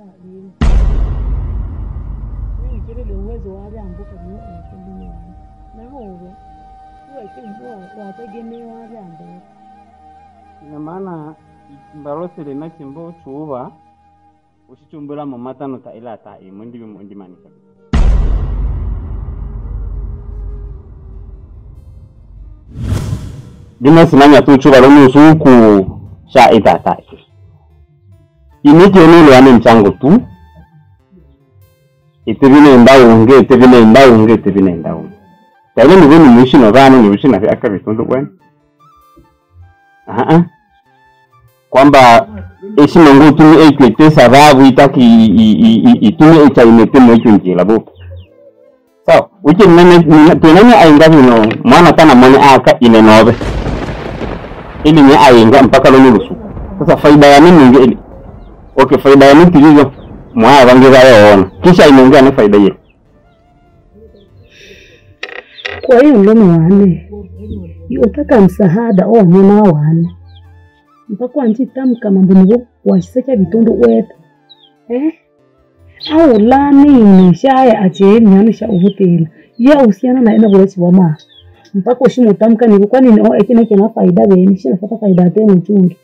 Mimi kile uwezo wa jambo kwa mimi na roho. Wewe kimbo wategemewa jambo. Ina maana mbarose lena kimbo chuba usichumbula mu matano ta ila ta imundi bimundi manika. Dima sinanya tu chuba lo nusuku sha itata. Iniki onelo ane mchango tu. Itebine ndaunge tebine ndaunge. Tayari ni veni mwishi na vano ni mwishi na fi akabitondo kwani. Kwamba esi mungu tumi ekwete sababu itaki itumi echaimete mwechu njila bo. So, uche tenanya aingavi no mwana tana mwenye aka ine nobe. Ili nye ainga mpaka lo nurusu. Sasa faida ya nini nge ili? Okay, faida ya nini tulizo mwana wangira ya ona. Kisha inongea na faida ye. Kwa hiyo ndono wane. Yotaka msahada o mwana wane. Mpaka anjitamka mambo nibo waseka bitondo wetu. Au lani nishaya acheni yanisha uhutela. Ya usiana na ena bulesi wama. Mpaka ushimutamka nibo kwani no ekina kina faida beni shina fata faida tena mchungi.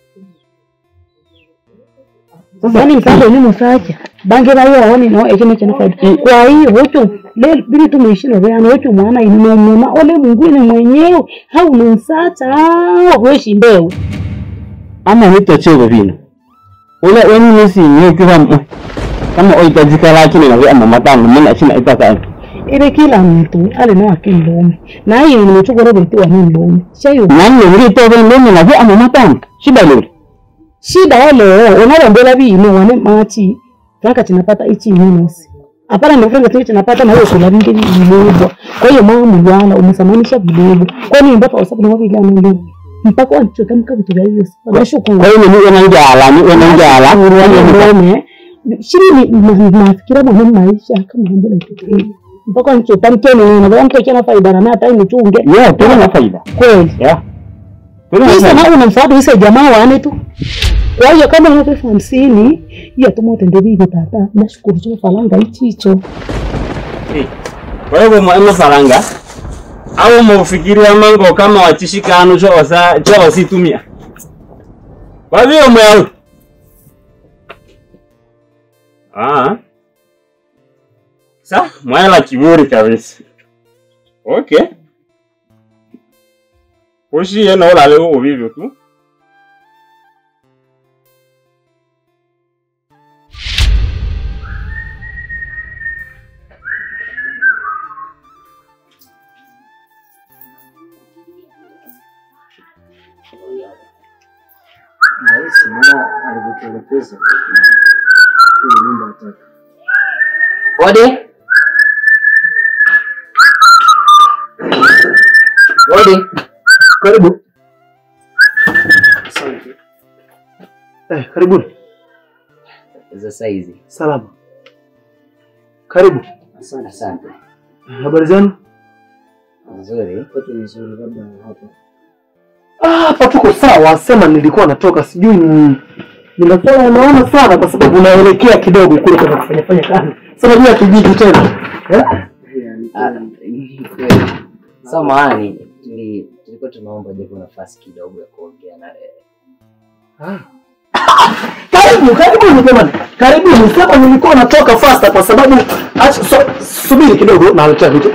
Sasa ni mpango ni musacha. Bange bayo waone no ekina kina faida. Kwa hiyo wote leo bili tumeishi na wewe wote mwana inoma ole mwingine mwenyewe hau msacha wewe mbeu. Ama nitachewe vino. Ula wani nisi nyekira kama oitajika lakini na wewe mamatanga mimi sina itaka. Ile kila mtu ale na akilome. Na hiyo nimechukua robo tu ni ndome. Shayo. Nani nilitoa ndome na wewe mamatanga. Shida leo. Shida leo unaombela bino wane machi. Franka tunapata hichi minus. Hapana ndio franka tunapata na wewe kula vingi vilivyo. Kwa hiyo mama mwana umesamanisha vilivyo. Kwa nini mpaka usabu na vile ndio. Mpaka wanachotamka vitu vya hivyo. Nashukuru. Kwa hiyo ni unanjala ngome. Shiri nafikira mwana maisha kama mbona kitu. Mpaka wanachotamka ni na mtu akiona faida na hata imechunge. Yeah, tena na faida. Kweli. Yeah. Sasa na unamfuata hizo jamaa wane tu. Kwa hiyo kama ni 50 ya tumote ndio bibi tata. Nashukuru tu falanga hicho. Kwa hiyo mwa faranga au mfikiria mango kama watishika anu cho wasitumia. Kwa hiyo mwao. Sa mwala kiburi kabisa. Okay. Hoshi yana wala leo ovivyo tu. Maisha mwana alivyotuelekeza hii nyumba ataka. Odi. Karibu. Asante. Karibu. Za saizi. Salama. Karibu. Asante. Habari zenu? Nzuri. Watu nzuri labda hapa. Hapa tuko sawa, sema nilikuwa natoka sijui ninafanya naona sana kwa sababu naelekea kidogo kule kwa kufanya kazi. Sasa jua kijiji tena. Samahani, tulikuwa tunaomba japo nafasi kidogo ya kuongea na wewe. Karibu jamani. Karibu, sema nilikuwa natoka faster kwa sababu subiri kidogo na acha vitu.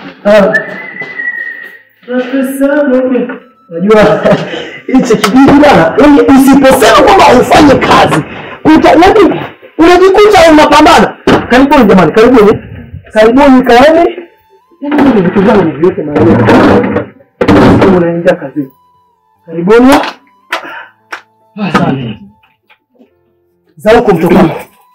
Unajua hicho kijiji bwana, usiposema kwamba ufanye kazi, unajikuta unapambana. Karibuni jamani, karibuni. Karibuni kaeni. Yaani vitu vyangu ni vyote na wewe. Unaenda kazi. Karibuni. Asante. Zao kumtoka.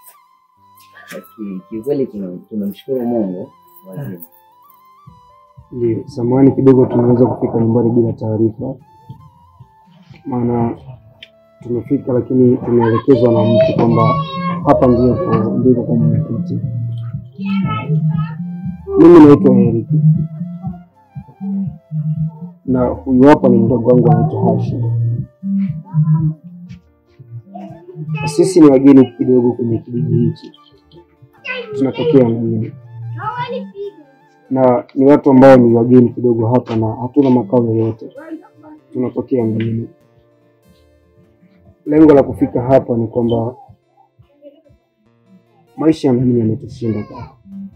Kiukweli tunamshukuru Mungu wazima. Ndio, samahani kidogo tumeweza kufika nyumbani bila taarifa. Maana tumefika lakini tumeelekezwa na mtu kwamba hapa ndio kwa mwenyekiti. Mimi naitwa Eric. Na huyu hapa ni mdogo wangu anaitwa Hashi. Sisi ni wageni kidogo kwenye kijiji hichi. Tunatokea mjini. Na ni watu ambao ni wageni kidogo hapa na hatuna makao yoyote. Tunatokea mjini. Lengo la kufika hapa ni kwamba maisha ya mjini yametushinda sana.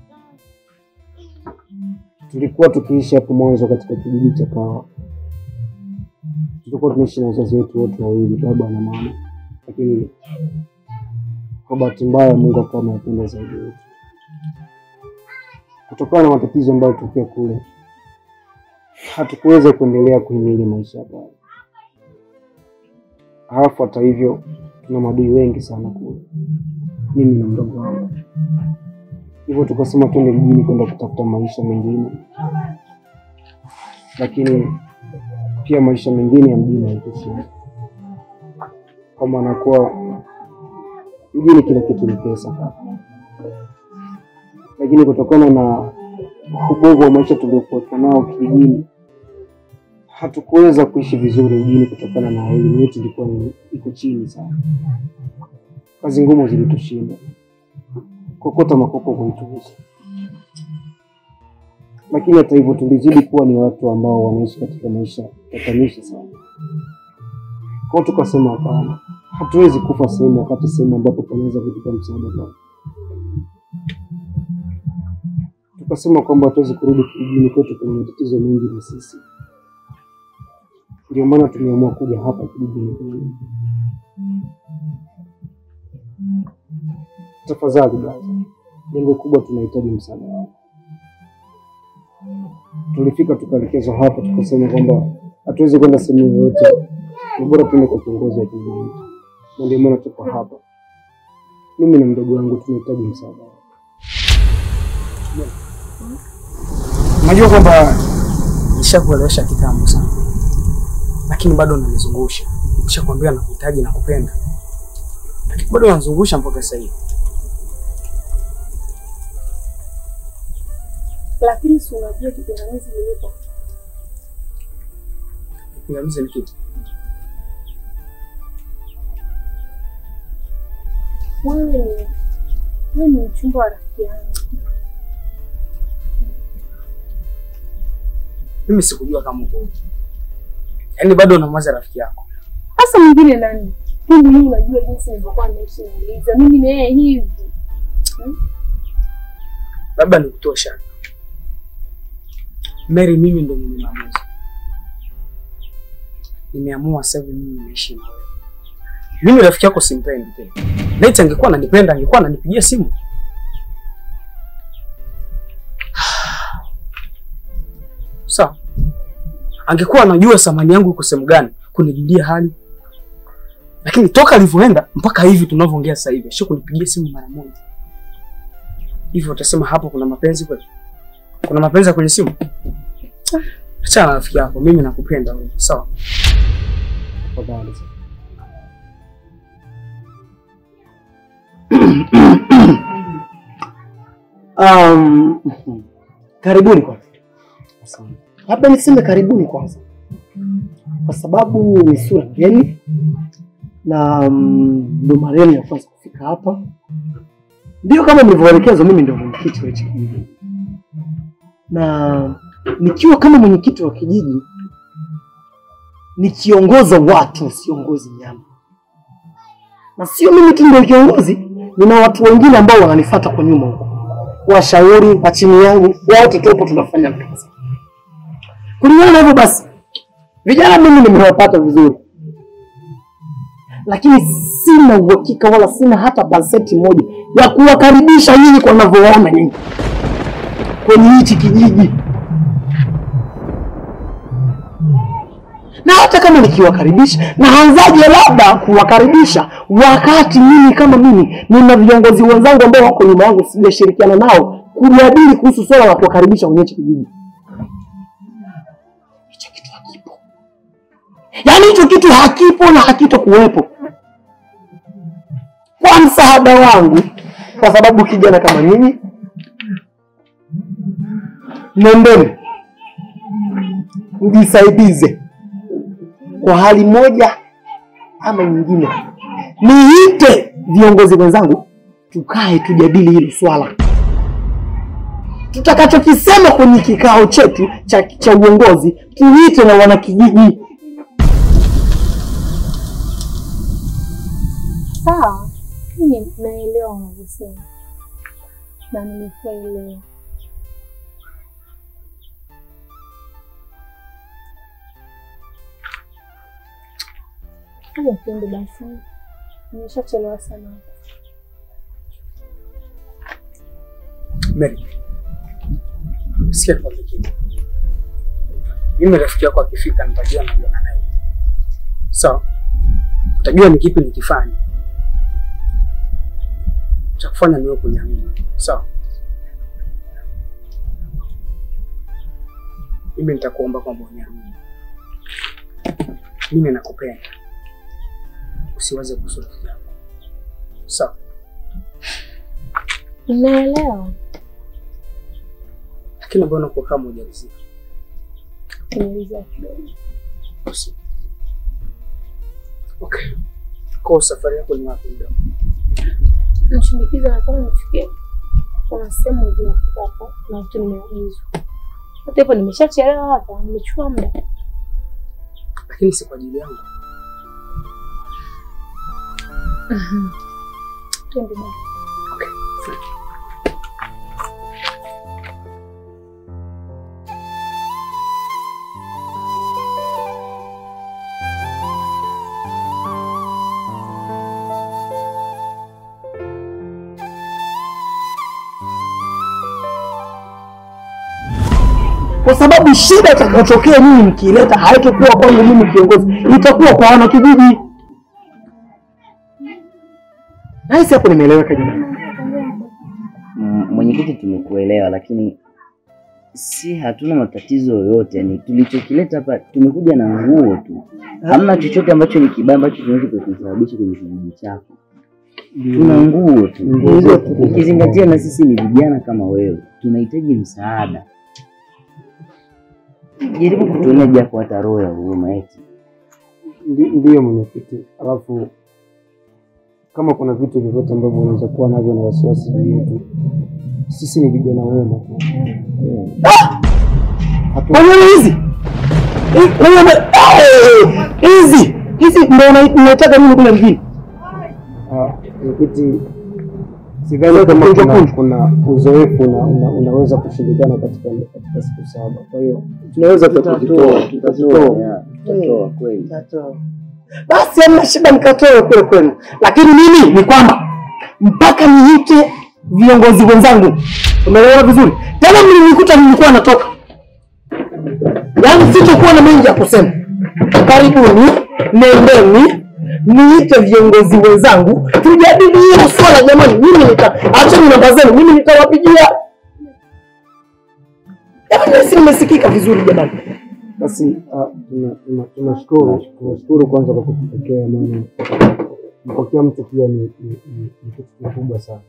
Tulikuwa tukiishi hapo mwanzo katika kijiji cha Kawa. Tulikuwa tunaishi na wazazi wetu wote wawili, baba na mama. Lakini kwa bahati mbaya Mungu akawa amependa zaidi yetu. Kutokana na matatizo ambayo tulikuwa kule, hatukuweza kuendelea kuhimili maisha haya. Halafu hata hivyo tuna maadui wengi sana kule. Mimi na mdogo wangu. Hivyo tukasema twende mjini kwenda kutafuta maisha mengine. Lakini pia maisha mengine ya mjini hayakushinda. Kama anakuwa mjini kila kitu ni pesa. Lakini kutokana na ubovu wa maisha tuliokuwa nao kijijini, hatukuweza kuishi vizuri mjini kutokana na elimu yetu ilikuwa iko chini sana. Kazi ngumu zilitushinda. Kokota makoko kuitumisha. Lakini hata hivyo tulizidi kuwa ni watu ambao wanaishi katika maisha tatanishi sana. Kwa tukasema hapana, hatuwezi kufa sehemu wakati sehemu ambapo tunaweza kutupa msaada kwa. Tukasema kwamba hatuwezi kurudi kijijini kwetu, kuna matatizo mengi na sisi. Ndio maana tumeamua kuja hapa kijijini. Tafadhali basi. Lengo kubwa tunahitaji msaada wako. Tulifika tukaelekezwa hapa tukasema kwamba hatuwezi kwenda sehemu yoyote. Ni bora tuende kwa kiongozi wa kijiji. Na ndio maana tuko hapa. Mimi na mdogo wangu tunahitaji msaada wako. Unajua kwamba nishakuelewesha kitambo sana. Lakini bado unanizungusha. Nishakwambia nakuhitaji na kupenda. Lakini bado unanizungusha mpaka sasa hivi. Lakini si unajua kipingamizi nilipo. Kipingamizi ni kitu. Wewe ni mchumba wa rafiki yangu. Mimi sikujua kama uko. Yaani bado unamwaza rafiki yako. Sasa mwingine nani? Mimi unajua jinsi nilivyokuwa naishi na Eliza. Mimi na yeye hivi. Labda nikutosha. Mary, mimi ndo mwenye maamuzi. Nimeamua sasa hivi mimi naishi na wewe. Mimi rafiki yako simpendi tena. Laiti angekuwa ananipenda angekuwa ananipigia simu. Sawa. Angekuwa anajua thamani yangu iko sehemu gani kunijulia hali. Lakini toka alivyoenda mpaka hivi tunavyoongea sasa hivi sio kunipigia simu mara moja. Hivyo utasema hapo kuna mapenzi kweli? Kuna mapenzi kwenye simu? Acha rafiki yako, mimi nakupenda wewe. Sawa. Tafadhali sana. Karibuni kwanza. Asante. Labda niseme karibuni kwanza. Kwa sababu ni sura geni na ndo marehemu ya kwanza kufika hapa. Ndio kama mlivyoelekezwa mimi ndio mwenyekiti wa kijiji. Na nikiwa kama mwenyekiti wa kijiji nikiongoza watu, siongozi nyama. Na sio mimi tu ndio kiongozi, nina watu wengine ambao wananifuata kwa nyuma huko. Washauri wa chini yangu, wote tupo tunafanya kazi. Kulingana na hivyo basi, vijana mimi nimewapata vizuri. Lakini sina uhakika wala sina hata baseti moja ya kuwakaribisha nyinyi kwa ninavyoona nyinyi kwenye hichi kijiji. Na hata kama nikiwakaribisha, naanzaje labda kuwakaribisha wakati mimi kama mimi nina viongozi wenzangu ambao wako nyuma yangu sijashirikiana nao kujadili kuhusu swala la kuwakaribisha kwenye hichi kijiji. Hicho kitu hakipo. Yaani hicho kitu hakipo na hakitokuwepo. Kwa msaada wangu, kwa sababu kijana kama nyinyi, nendeni mjisaidize kwa hali moja ama nyingine. niite viongozi wenzangu tukae tujadili hilo swala. Tutakachokisema kwenye kikao chetu cha uongozi tuite na wanakijiji. Sawa, mimi naelewa unavyosema na nimekuelewa. Haya, twende basi, nimeshachelewa sana. Mary, sikia kwa kitu. Mimi rafiki yako akifika nitajua najiona naye. Sawa? Utajua ni kipi nikifanya. Cha kufanya ni wewe kuniamini. Sawa? Mimi nitakuomba kwamba uniamini. Mimi nakupenda. Usiwaze kuhusu rafiki yako. Sawa? Naelewa. Lakini mbona kwa kama hujalizia? Nimalizia kidogo. Okay. Kwa safari yako ni wapi ndio? Mshindikiza nataka nifikie. Kuna sehemu zinafika hapo na vitu nimeagizwa. Hata hivyo nimeshachelewa hapa, nimechukua muda. Lakini si kwa ajili yangu. Twende basi. Okay. Kwa sababu shida itakayotokea mimi nikileta haitakuwa kwangu mimi kiongozi, itakuwa kwa wana kijiji. Naisi hapo nimeeleweka jamani. Mwenyekiti, tumekuelewa, lakini si hatuna matatizo yoyote. Yani tulichokileta hapa tumekuja na nguo tu. Hamna chochote ambacho ni kibaya ambacho tunaweza kusababisha kwenye kijiji chako. Tuna nguo tu. Ukizingatia na sisi ni vijana kama wewe, tunahitaji msaada. Jaribu kutuonea japo hata roho ya huruma eti. Ndiyo mwenyekiti. Alafu kama kuna vitu vyovyote ambavyo unaweza kuwa navyo na wasiwasi juu yetu, sisi ni vijana wema tu. Wewe hizi hizi ndio unataka mimi kule mjini? Mwenyekiti, sidhani kama kuna uzoefu unaweza kushindikana katika siku 7. Kwa hiyo tunaweza tutatoa kweli. Basi hamna shida, nikatoe kule kwenu. Lakini mimi ni kwamba mpaka niite viongozi wenzangu. Umeelewa vizuri? Tena mlinikuta nilikuwa natoka. Yaani sitakuwa na mengi ya kusema. Karibuni, nendeni niite viongozi wenzangu tujadili hilo swala jamani. Mimi acheni namba zenu, mimi nitawapigia. Jamani, nimesikika vizuri jamani. Basi tunashukuru kwanza kwa kutupokea, maana kupokea mtu pia ni kitu kikubwa sana.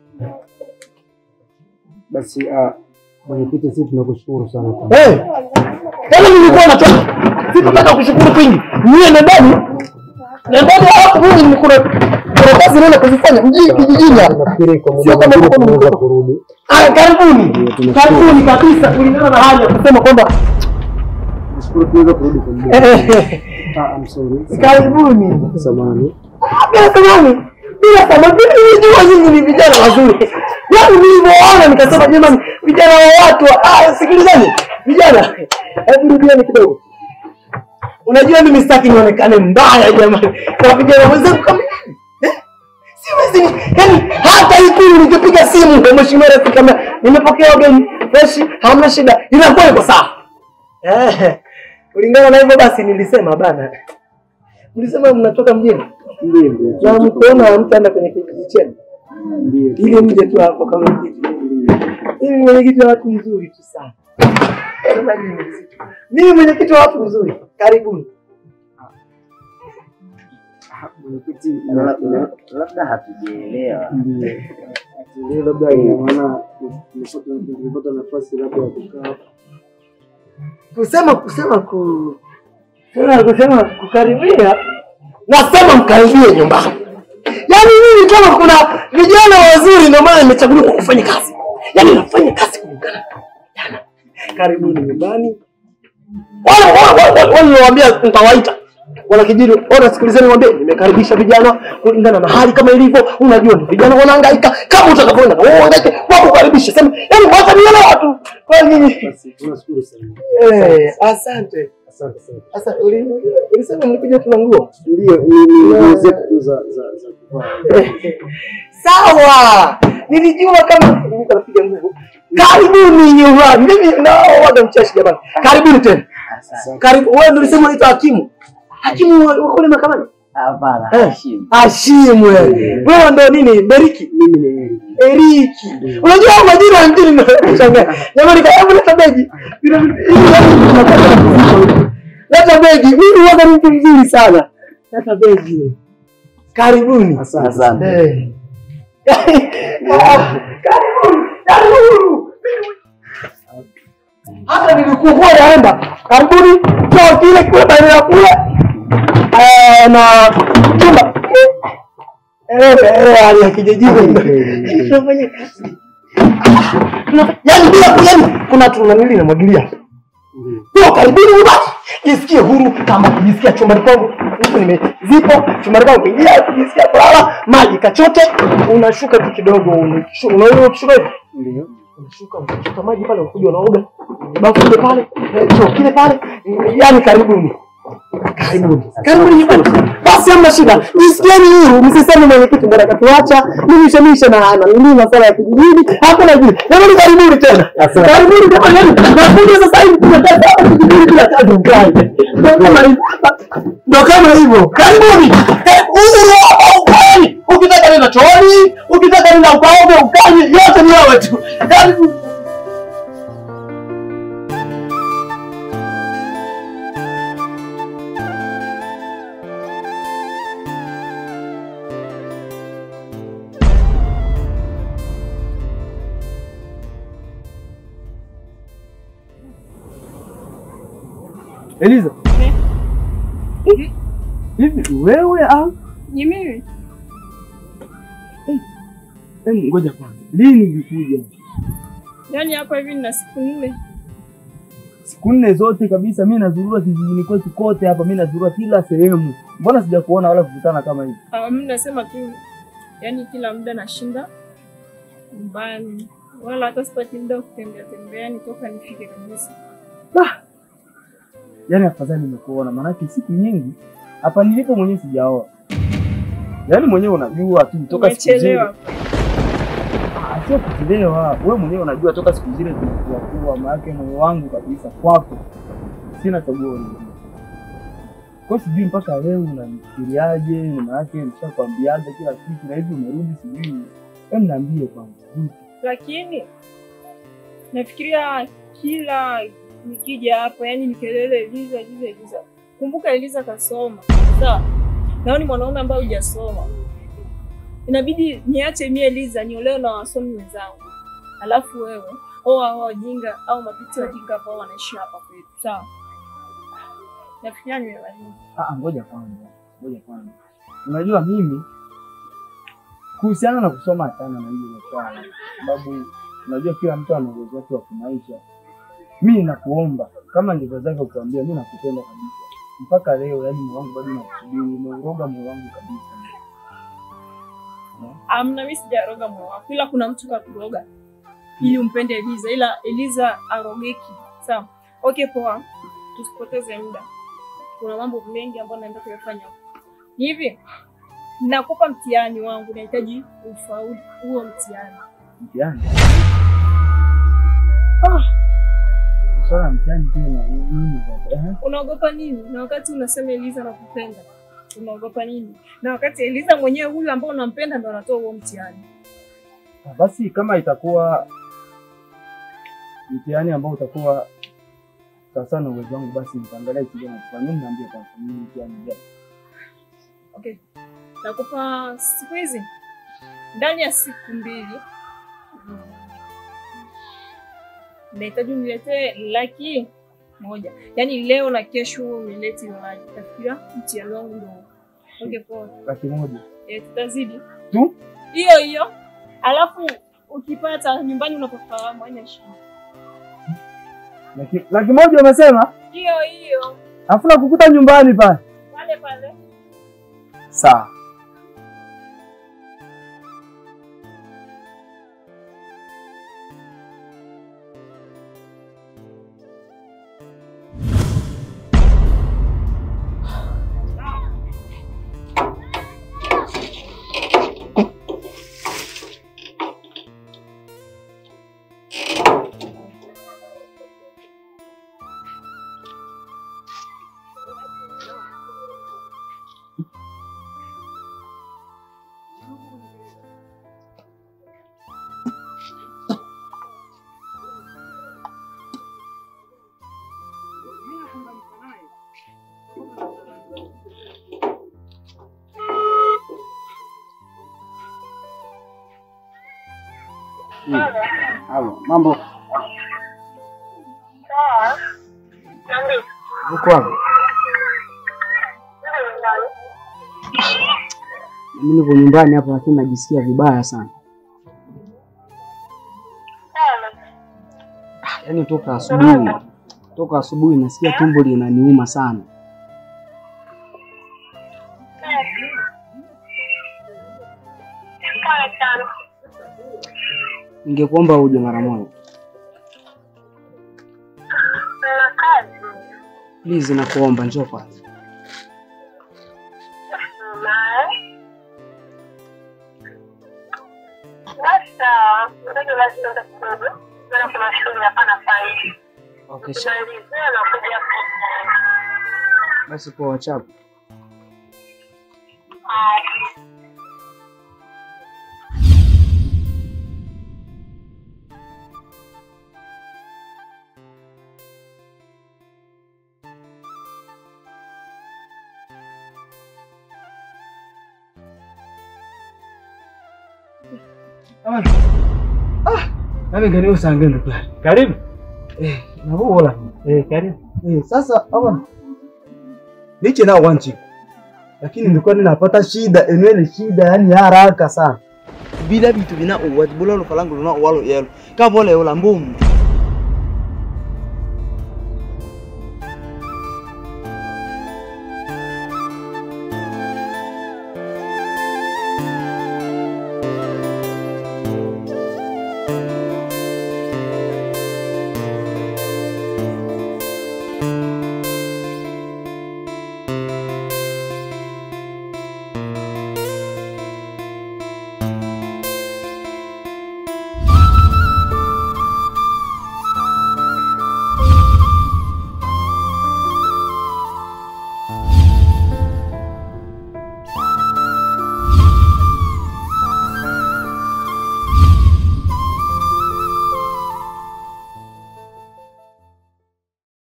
Basi mwenyekiti, sisi tunakushukuru sana. Tena nilikuwa natoka. Sitaka kushukuru kwingi. Mimi nendeni hapo, mimi kuna kazi nene kuzifanya kijijini hapa. Nafikiri kwa muda mwingine tunaweza kurudi. Karibuni kabisa, kulingana na hali ya kusema kwamba tunaweza kurudi kwa muda. I'm sorry. Karibuni. Samahani. Bila samani nilijua nyinyi ni vijana wazuri. Yaani nilivyoona nikasema jamani, vijana wa watu sikilizeni. Vijana, hebu rudieni kidogo. Unajua mimi sitaki nionekane mbaya jamani. Kwa vijana wenzangu kama siwezi, yaani hata Ikulu nikipiga simu kwa mheshimiwa rais kama nimepokea wageni fresh, hamna shida, inakuwa iko sawa. Kulingana na hivyo basi nilisema bana. Mlisema mnatoka mjini? Ndio. Na mkoona mtaenda kwenye kijiji chenu? Ndio. Ile mje tu hapo kama kijiji. Mimi mwenyekiti wa watu mzuri tu sana. Mimi mwenyekiti wa watu mzuri. Karibuni. Mwenyekiti, labda hatujaelewa. Ndio labda maana tulipata nafasi labda ya kukaa. Kusema kukaribia. Nasema mkaribie nyumbani. Mimi kama kuna vijana wazuri ndio maana nimechaguliwa kufanya kazi. Yaani nafanya kazi kulingana na vijana. Karibuni nyumbani. Wale niwaambia nitawaita. Wana kijiji, ona sikilizeni niwaambie nimekaribisha vijana kulingana na hali kama ilivyo. Unajua ni vijana wanahangaika. Kama utakapoenda na wewe hangaike, wakukaribisha. Sema, yaani wacha nione watu. Kwa nini? Basi tunashukuru sana. Asante. Asante sana. Sasa ulisema mlikuja tuna nguo? Ndio ni zetu tu za kuvaa. Sawa. Nilijua kama nitapiga nguo. Karibuni nyumbani. Mimi nao waga mchashi jamani. Karibuni tena. Karibu. Wewe ndio ulisema unaitwa Hakimu. Hakimu wa kule mahakamani? Hapana, Hashim. Hashim wewe. Wewe ndio nini? Beriki. Mimi ni Eriki. Eriki. Unajua majina ya mjini mnashangaa. Jamani karibu leta begi. Leta begi. Mimi huwa ni mtu mzuri sana. Leta begi. Karibuni. Asante. Karibuni. Hata nilikuwa naenda. Karibuni. Kwa kile kule baada ya kule. Na chumba. Hali ya kijijini. Tunafanya kazi. Yaani bila kujali kuna tunanili na mwagilia. Ndio karibuni mbaki. Jisikie huru kama kujisikia chumbani kwangu. Huko nimezipo chumbani kwangu kuingia kujisikia kulala, maji kachote, unashuka tu kidogo unaona ukishuka hivi. Ndio. Unashuka maji pale unakuja unaoga. Bafu kule pale, choo kile pale. Yaani karibuni. Karibuni nyumbani. Basi hamna shida. Jisikieni huru, msiseme mwenyekiti ndio akatuacha. Nimishemishe na nini masuala ya kijijini. Hakuna jibu. Jamani karibuni tena. Karibuni jamani. Nakuja sasa hivi tunataka kijijini bila kazi mkae. Ndio kama hivyo. Karibuni. Ukitaka nenda chooni, ukitaka nenda ukaoge, ukanye, yote ni wewe tu. Karibuni. Eliza. Hivi wewe au? Ni mimi. Ngoja kwanza. Lini ulikuja? Yaani hapa hivi nina siku 4. Siku 4 zote kabisa mimi nazurura kijijini kwetu kote hapa, mimi nazurura kila sehemu. Mbona sijakuona wala kukutana kama hivi? Mimi nasema tu yaani kila muda nashinda nyumbani. Wala hata sipati muda kutembea nitoka nifike kabisa. Yaani afadhali nimekuona, maana siku nyingi hapa nilipo mwenyewe sijaoa. Yaani mwenyewe unajua tu toka siku zile. Sio kuchelewa. Wewe mwenyewe unajua toka siku zile tulikuwa maana moyo wangu kabisa kwako. Sina chaguo lingine. Kwa sijui mpaka leo unanifikiriaje, maana yake nishakwambiaje kila kitu na hivi umerudi sijui. Hebu niambie kwanza. Lakini nafikiria kila nikija hapa yani nikelele Eliza. Kumbuka Eliza kasoma. Sawa. Naoni mwanaume ambaye hujasoma. Inabidi niache mimi Eliza niolewe na wasomi wenzangu. Alafu wewe hao wajinga au mapiti wajinga ambao wanaishi hapa kwetu. Sawa. Nafikiria nimebadilika. Ngoja kwanza. Unajua mimi kuhusiana na kusoma sana na hiyo sana. Sababu unajua kila mtu ana uwezo wake wa kimaisha. Mimi nakuomba kama nilivyozaka kukuambia mimi nakupenda kabisa. Mpaka leo yani moyo wangu bado unakusubiri, umeroga moyo wangu kabisa. Amna mimi sijaroga moyo wako. Ila kuna mtu kakuroga ili umpende Eliza, ila Eliza arogeki. Sawa. Okay poa. Tusipoteze muda. Kuna mambo mengi ambayo naenda kuyafanya. Hivi nakupa mtihani wangu, nahitaji ufaulu huo mtihani. Mtihani? Sasa mtihani tena nini baba? Unaogopa nini? Na wakati unasema Eliza nakupenda. Unaogopa nini? Na wakati Eliza mwenyewe huyu ambao unampenda ndo anatoa huo mtihani. Basi kama itakuwa mtihani ambao utakuwa sasa na uwezo wangu basi nitaangalia kijana kwa nini niambie kwa nini mtihani gani. Okay. Nakupa siku hizi. Ndani ya siku 2. Nahitaji uniletee laki 1. Yaani leo na kesho unilete laki. Tafikiria mtihani wangu ndio. Okay poa. Laki 1. Tutazidi. tu. Hiyo. Alafu ukipata nyumbani unapofahamu haina shida. Laki moja umesema? Hiyo. Alafu nakukuta nyumbani pale. Pale. Sawa. Halo, mambo. Sawa. Uko wapi? Mimi niko nyumbani hapa lakini najisikia vibaya sana. Yaani toka asubuhi nasikia tumbo linaniuma sana. Ningekuomba uje mara moja. Please nakuomba njoo kwanza. Okay. Basi kwa WhatsApp. Nami gani usange ndugu. Karibu. Nakuola. Karibu. Sasa hapa niche na wanchi. Lakini nilikuwa ninapata shida, enwele shida yani haraka sana. Bila vitu vina uwajibu lo falangu na walo yelo. Ka vole yola mbumu.